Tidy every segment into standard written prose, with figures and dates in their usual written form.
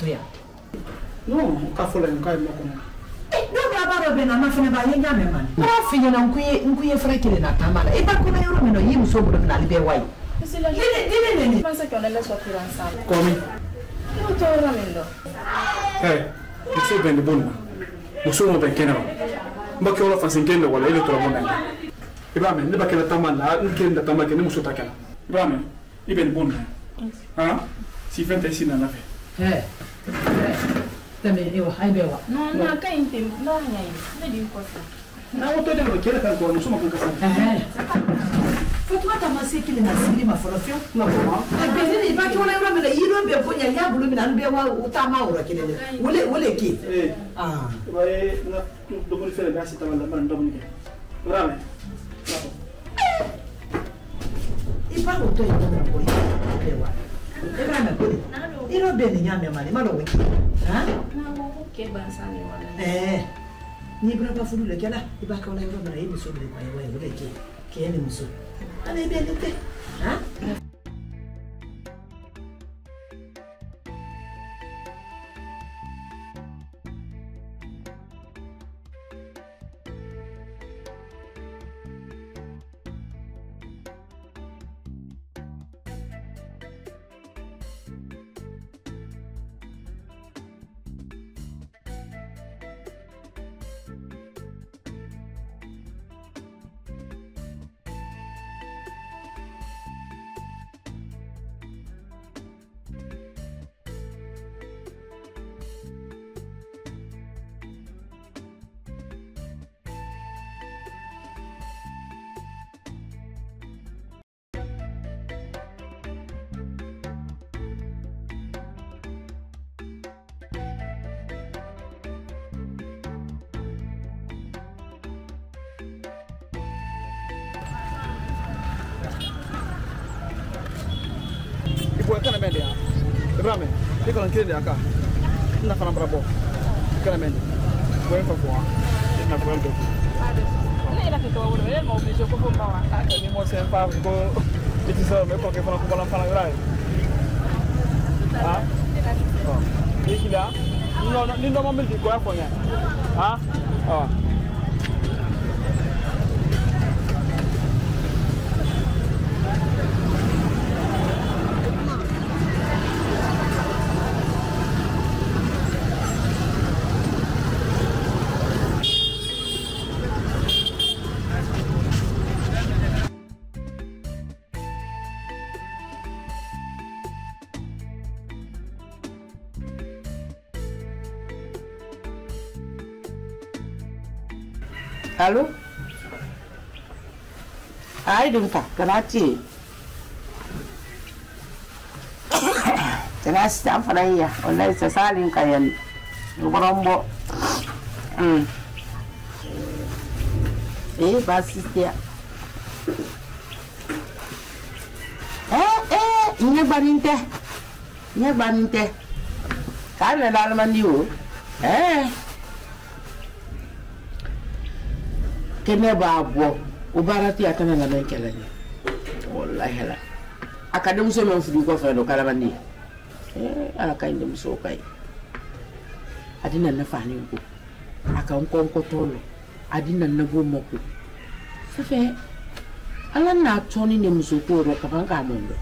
ya no ka fola nka mo ko no ba ba be na ma fene ba ye nyame man na finya na nkuye frekele na tamala e ba ko na yoro meno yi muso bro na libe wai c'est la je pense qu'on allait sortir ensemble comme non to ora mendo c'est ben bon muso mo ben kenaba mbake wala fasinge wala ile to mo Ibrahim, ne ba kela tamala, nkenda tamala ke ne muso takela. Ibrahim, iben bon. Hein? Si fente ici na nafe. Também eu aibewa. Não, não, quem tem, não é isso. Não digo coisa. Não, tô dentro daquele cara com muso com casa. Foi tu tá mais que ele nasceu, mas falou fio. Não, não. A pessoa vai que olha para ele, não be ponya ya bulu mina não be o tamauro aquele. Ole aqui. Vai na do muito diferente assim tá mandando Dominique. Ibrahim. Ipa lo to ito na ko iwa. Ibrahim ko. Iro be ni nyame mali malo wiki. Ha? Na wo ke bansani wala. Ni Ibrahim ba fulu le kala. Iba ka wala iro na ibi so le kwa yewa ole ke ni muso. Ana be ni te. Ha? Kana mende ya. Ibrahim, iko na kile aka. Ina fana brabo. Kana mende. Kwa hivyo kwa. Ina kwa ndo. Ile ila kitu wao ile mo bijo ko bomba wa. Ni mo sempa ko itiso me ko ke fana ko balan fana ngai. Ah? Ikila. Ni ndo mamel di ko ya fonya. Ah? Ah. Allô? Ai dum ka kanati. Tena sta faraya wallahi sa salin kayan. Gorombo. Basistia. Nye baninte. Kana la mandiu. Kene babo ubarati atana na menkela ni wallahi la akade muso men fudi ko fa do kala bandi ala kay ndem so kay adina na fani ko aka ko tolo adina na go moko fefe ala na toni ne muso ko ro ka banka mondo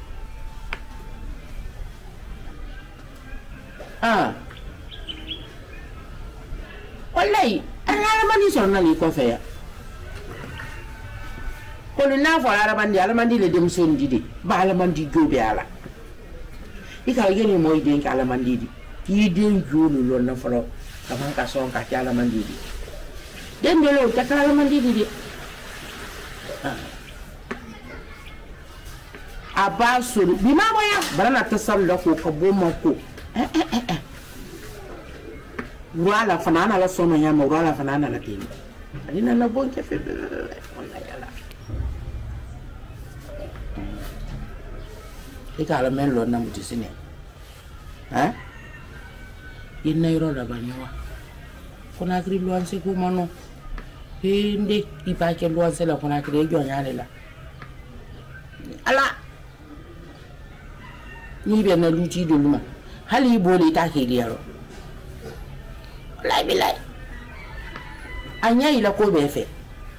wallahi ala mani sonna li ko fe ya kono na fa alamandi le dem son didi ba alamandi gobe ala ika yene moy den ka alamandi di yi den jolu lo na falo kaman ka son ka alamandi di den de lo ka alamandi di abaso bi ma moya barana tasallo ko ko bomma ko wala fanana la sono nyama wala fanana la tini adina na bonke fe ikala melo na mutisine inna iro da banyawa kuna kri luanse ku mano inde ipake luanse la kuna kri jo nyale la ala ni be na luti do luma hali boli ta ke liaro lai bilai anya ila ko be fe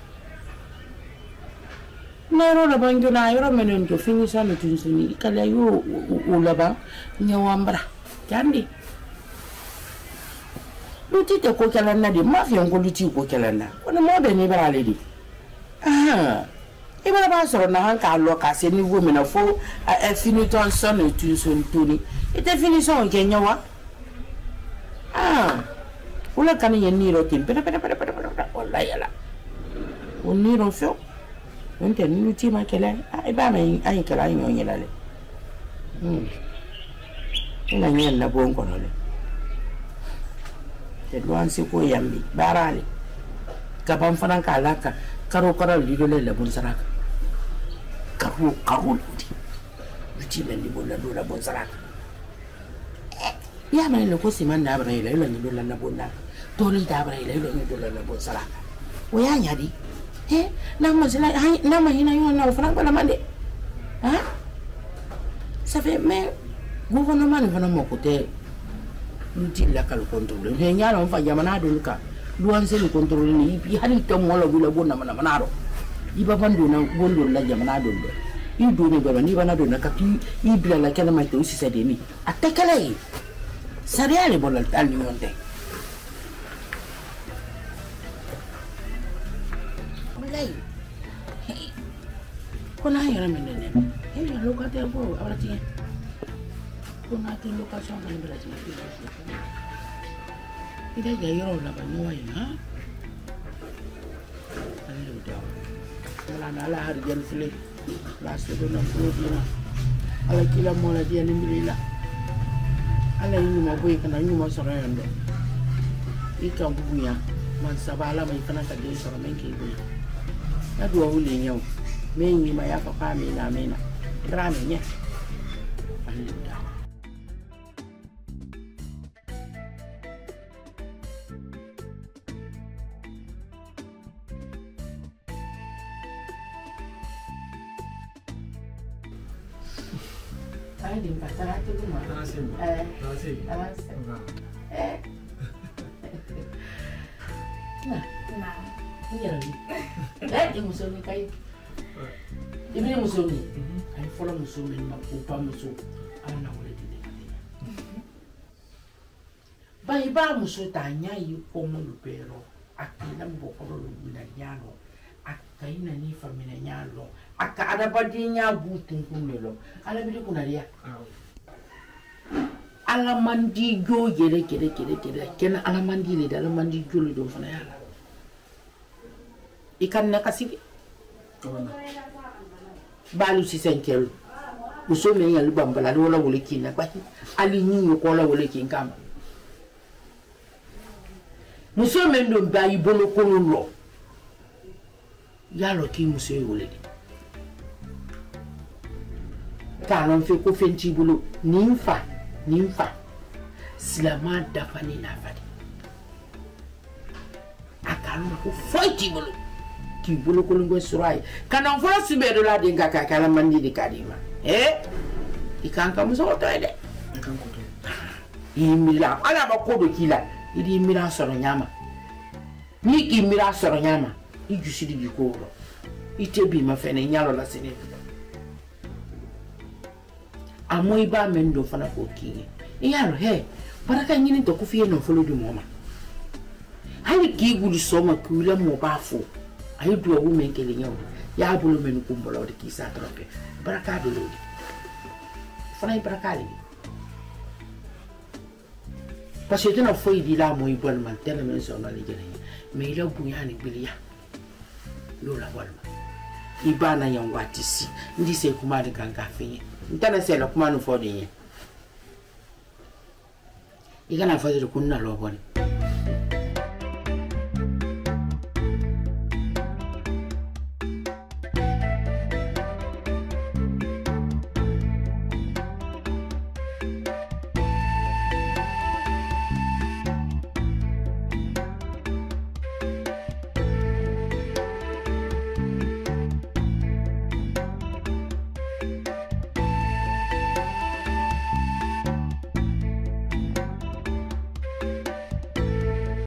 nero la banjo na yoro menen to finisa no tunsuni kala yo ulaba nyawambra kandi luti te ko kala na di mafia ko luti ko kala na kono mo be ni barale di ibara ba so na han ka lo ka se ni wo me na fo e finiton son no tunsun tuni ite finison ke nyawa ula kan yen ni ro tim pera wallahi ala woni ro fo onte ni luti ma kala ai ba mai ai kala nyo nyela le ina nyen na bon kono le te doan si ko yambi barale ka ban fanan ka laka karo lido le bon saraka karo luti men di bon la bon saraka ya mai le ko si man da bara ile ile ni do la bon na to li da bara ile ile ni do la bon saraka o ya nyadi na masila na mahina yo na fanan bala mande ça fait mais gouvernement ne va pas côté luti la kal contrôle he nyala on fa jamana do ka duan se ni contrôle ni bi hani to mo la bula bonna mana manaro iba bandu na gondo la jamana do do i do ni baba ni bana do na ka i bila la kala ma to si sa de ni atakala yi sariale bolal tal ni onte mulai kona yara menene he ya lo ka te ko awati kona te lo ka so ngani bela ti ida ya yoro la ba no yi ha alu da ala ala har jan fle la se do na flo dina ala kila mo la dia ni bila ala yi mo boy kana yi mo so rando ika buya man sabala mai kana ka de so men ke boy na do wuli nyau men yi ma ya fa pa me na rame nya alu da di pasar itu rumah. Nah, ini lagi. Ini musuh ni kai. Ini musuh ni. Kai follow musuh ni, mak upa musuh. Anak boleh dilihat. Bayi musuh tanya you komo lupero. Akina bokoro luminanyano. Akaina ni faminanyano. Aka ada badinya butung kumelo ala bidi kunaria ala mandi go gere ken ala mandi le dala mandi jolo do fana yala ikan na kasigi balu si senkel uso me yali bambala wala wole kina kwa ali nyinyo ko la wole kin kam muso me ndo bayi bolo ko lo yalo ki muso wole talon fe ko fenti bulu nimfa silama dafa ni na fadi akalon ko foti bulu ki bulu ko ngo surai kana fo sibe do la de ngaka kala mandi di kadima ikan kamu so to ede ikan ko to imila ala ba ko do kila idi mira soro nyama ni ki mira soro nyama i jusidi bi ko ro itebi ma fene nyalo la sene amoy ba men do fana ko kingi yaro baraka nyini to ku fiye no folo du moma hali ki gulu soma kula mo ba fo ay do wu men kele nyaw ya bulu men ko mbolo de ki sa trope baraka do lo fana baraka li parce que na foi di la moy bol man tele men so na li gene me la bu yani bilia lo la bol ibana yan watisi ndi se kuma de kan ka fiye ntana se la kuma no fodi igana fadi kunna lo boni